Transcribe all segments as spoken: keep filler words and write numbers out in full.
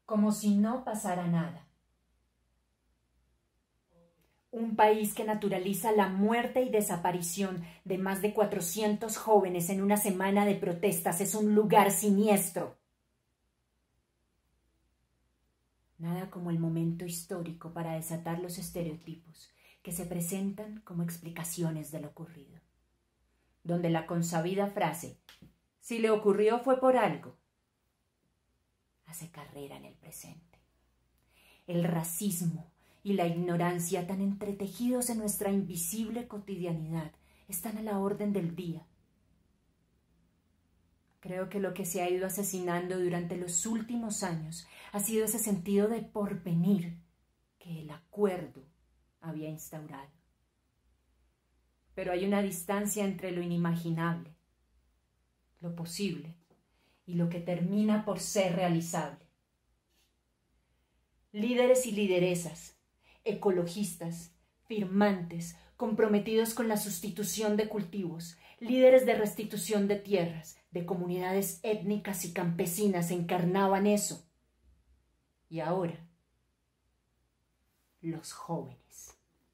como si no pasara nada. Un país que naturaliza la muerte y desaparición de más de cuatrocientos jóvenes en una semana de protestas es un lugar siniestro. Nada como el momento histórico para desatar los estereotipos que se presentan como explicaciones de lo ocurrido. Donde la consabida frase, si le ocurrió fue por algo, hace carrera en el presente. El racismo y la ignorancia tan entretejidos en nuestra invisible cotidianidad están a la orden del día. Creo que lo que se ha ido asesinando durante los últimos años ha sido ese sentido de porvenir que el acuerdo había instaurado. Pero hay una distancia entre lo inimaginable, lo posible y lo que termina por ser realizable. Líderes y lideresas, ecologistas, firmantes, comprometidos con la sustitución de cultivos, líderes de restitución de tierras, de comunidades étnicas y campesinas encarnaban eso. Y ahora, los jóvenes.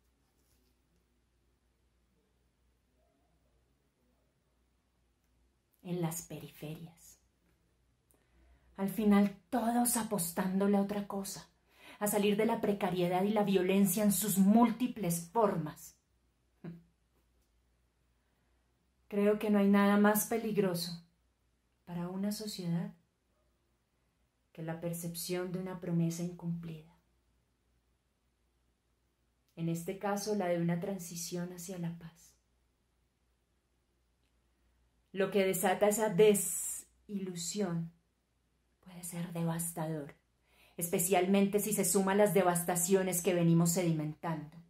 En las periferias. Al final todos apostándole a otra cosa, a salir de la precariedad y la violencia en sus múltiples formas. Creo que no hay nada más peligroso para una sociedad que la percepción de una promesa incumplida. En este caso, la de una transición hacia la paz. Lo que desata esa desilusión puede ser devastador, especialmente si se suman las devastaciones que venimos sedimentando.